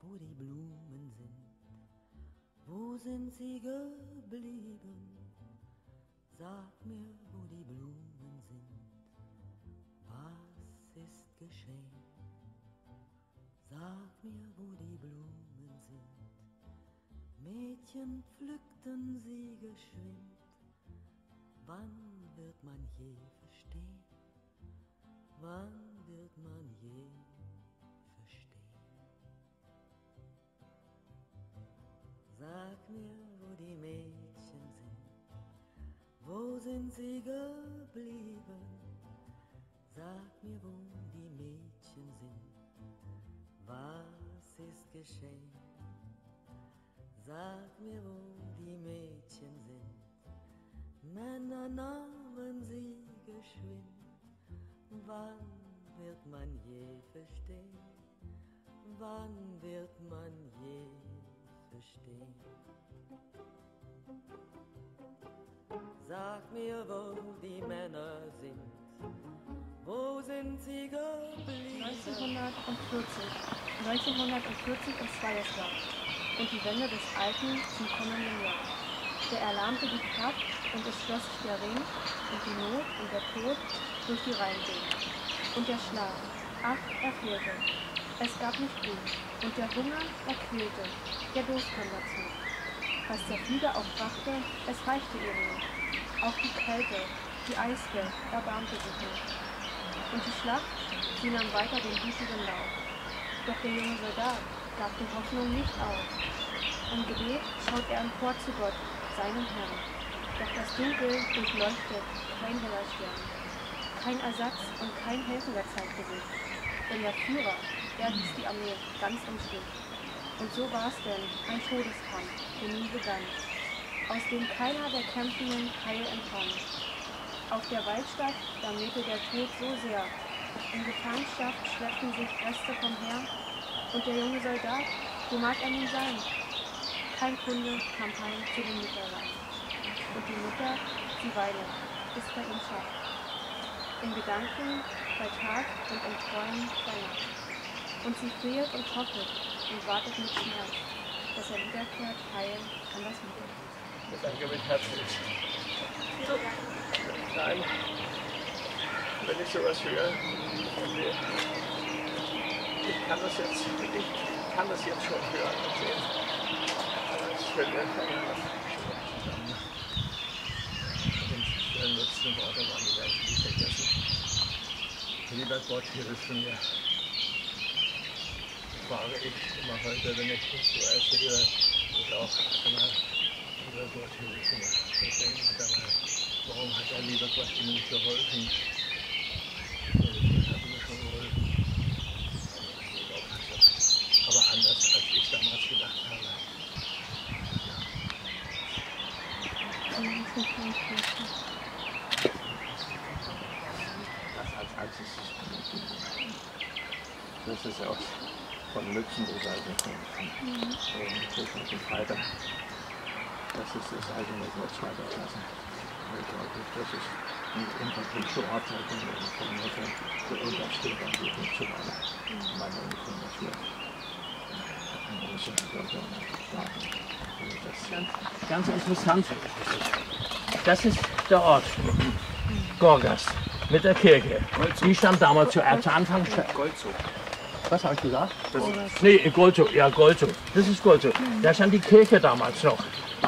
wo die Blumen sind? Wo sind sie geblieben? Sag mir, wo die Blumen sind. Was ist geschehen? Sag mir, wo die Blumen sind. Mädchen pflückten sie geschwind. Wann wird man je verstehen? Wann wird man je verstehen? Sag mir, wo die Mädchen sind. Wo sind sie geblieben? Sag mir, wo die Mädchen sind. Was ist geschehen? Sag mir, wo die Mädchen sind. Männer nahmen sie geschwind. Wann wird man je verstehen? Wann wird man je verstehen? Sag mir, wo die Männer sind. Wo sind sie geblieben? 1940 im Zweiersjahr und die Wende des Alten zum kommenden Jahr. Der erlahmte die Kraft und es schloss sich der Ring und die Not und der Tod durch die Reihen ging. Und der Schlaf, ach, er fehlte. Es gab nicht Blut und der Hunger, er quälte. Der Durst kam dazu. Was der Flieger auch brachte, es reichte ihr nicht. Auch die Kälte, die Eisge, erbarmte sich nicht. Und die Schlacht, sie nahm weiter den blutigen Lauf. Doch der junge Soldat gab die Hoffnung nicht auf. Im Gebet schaut er empor zu Gott, seinem Herrn. Doch das Dunkel durchleuchtet kein heller Stern. Kein Ersatz und kein helfender zeigte sich. Denn der Führer, er ließ die Armee ganz im Stich. Und so war es denn ein Todeskampf, der nie begann, aus dem keiner der Kämpfenden Heil empfand. Auf der Waldstadt, da mähte der Tod so sehr. In Gefangenschaft schleppten sich Reste vom Heer. Und der junge Soldat, wo mag er nun sein? Kein Kunde kam heim zu den Mütterlein. Und die Mutter, sie weilet, bis bei ihm schafft. In Gedanken bei Tag und im Träumen bei Nacht. Und sie friert und hoffet und wartet mit Schmerz, dass er wiederkehrt heil an das Mittel. Danke mit Herzen. Nein, wenn ich sowas höre, ich kann das jetzt schon hören und sehen. Aber es fällt mir die letzten Worte waren die werde ich nie vergessen. Lieber Gott, hilf mir. Frage ich immer heute, wenn ich das so erzähle, und auch immer, lieber Gott, hilf mir. Ich denke dabei, warum hat der liebe Gott ihm nicht geholfen? Das hat mir schon geholfen. Aber anders, als ich damals gedacht habe. Das ist auch von Lützen die Seite von Kirchen Freitag. Das ist das alte Netz zweiter Klasse. Das ist die unterschiedliche Ortschaften von der unterste dann die zu meiner Information. Ganz interessant. Das ist der Ort. Gorgas. Mit der Kirche. Die stand damals zu Anfang. Goldzug. Was habe ich gesagt? Nee, Goldzug. Ja, Goldzug. Das ist Goldzug. Da stand die Kirche damals noch.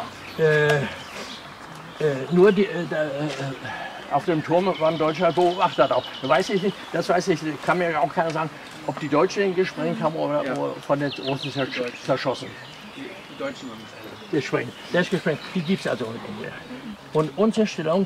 Nur auf dem Turm war ein deutscher Beobachter drauf. Das weiß ich nicht. Kann mir auch keiner sagen, ob die Deutschen den gesprengt haben oder von den Russen zerschossen. Die Deutschen haben es. Gesprengt. Der ist gesprengt. Die gibt es also nicht mehr. Und unsere Stellung.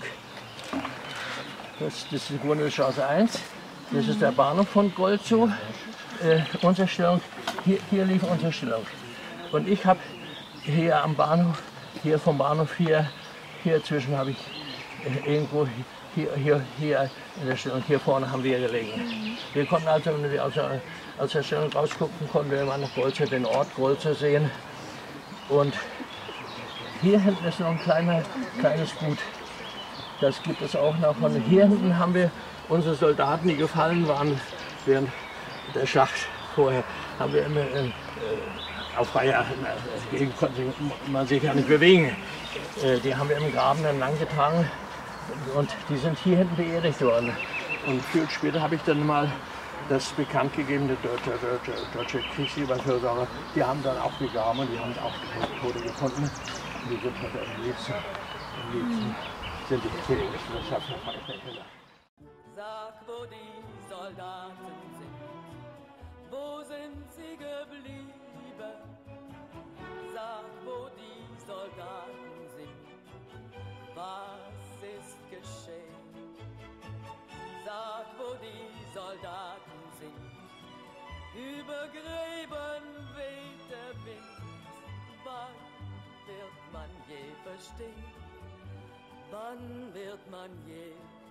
Das ist die Grundstraße 1, das ist der Bahnhof von Golzow. Unsere Stellung, hier lief unsere Stellung. Und ich habe hier am Bahnhof, hier vom Bahnhof hier zwischen habe ich irgendwo, hier in der Stellung, hier vorne haben wir gelegen. Wir konnten also, wenn wir aus der Stellung rausguckten, konnten wir immer noch Golzow, den Ort Golzow sehen. Und hier hinten ist noch ein kleines Gut. Das gibt es auch noch. Und hier hinten haben wir unsere Soldaten, die gefallen waren während der Schlacht vorher haben wir immer auf freier Gegend konnte man sich ja nicht bewegen. Die haben wir im Graben dann langgetragen und die sind hier hinten beerdigt worden. Und viel später habe ich dann mal das bekannt gegeben, der deutsche Kriegsüberfürsorger, die haben dann auch begraben und die haben auch Tote gefunden. Die sind heute am liebsten sind die hier in der Sag, wo die Soldaten sind, wo sind sie geblieben? Sag, wo die Soldaten sind, was ist geschehen? Sag, wo die Soldaten sind, über Gräben weht der Wind. Wann wird man je verstehen? Wann wird man je